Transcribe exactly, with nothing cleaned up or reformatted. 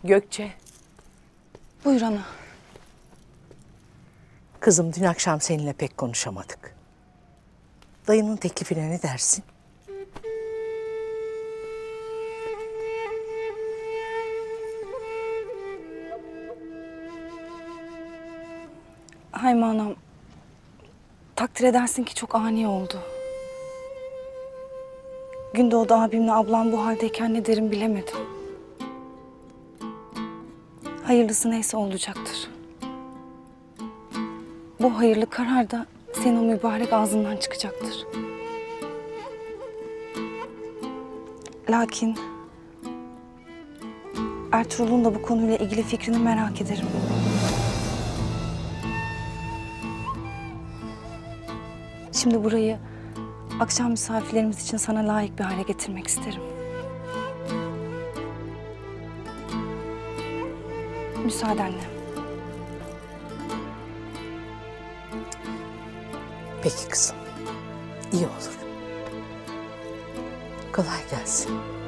Gökçe, Buyur ana. kızım dün akşam seninle pek konuşamadık. Dayının teklifine ne dersin? Hayma anam. Takdir edersin ki çok ani oldu. Gündoğdu abimle ablam bu haldeyken ne derim bilemedim. Hayırlısı neyse olacaktır. Bu hayırlı karar da senin o mübarek ağzından çıkacaktır. Lakin Ertuğrul'un da bu konuyla ilgili fikrini merak ederim. Şimdi burayı akşam misafirlerimiz için sana layık bir hale getirmek isterim. Müsaadenle. Peki kızım, iyi olur. Kolay gelsin.